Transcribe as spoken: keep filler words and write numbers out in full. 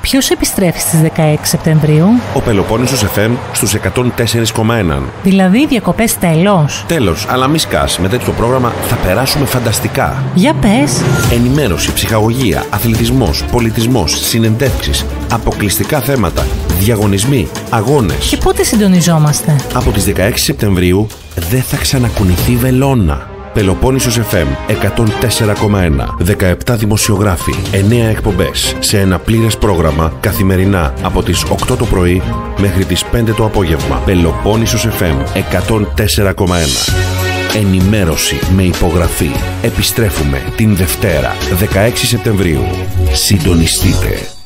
Ποιος επιστρέφει στις δεκαέξι Σεπτεμβρίου? Ο Πελοπόννησος εφ εμ στους εκατόν τέσσερα κόμμα ένα. Δηλαδή διακοπές τέλος? Τέλος, αλλά μη σκάς. Με τέτοιο πρόγραμμα θα περάσουμε φανταστικά. Για πες. Ενημέρωση, ψυχαγωγία, αθλητισμός, πολιτισμός, συνεντεύξεις, αποκλειστικά θέματα, διαγωνισμοί, αγώνες. Και πότε συντονιζόμαστε? Από τις δεκαέξι Σεπτεμβρίου δεν θα ξανακουνηθεί βελόνα. Πελοπόννησος εφ εμ εκατόν τέσσερα κόμμα ένα. δεκαεπτά δημοσιογράφοι, εννέα εκπομπές σε ένα πλήρες πρόγραμμα καθημερινά από τις οκτώ το πρωί μέχρι τις πέντε το απόγευμα. Πελοπόννησος εφ εμ εκατόν τέσσερα κόμμα ένα. Ενημέρωση με υπογραφή. Επιστρέφουμε την Δευτέρα δεκαέξι Σεπτεμβρίου. Συντονιστείτε.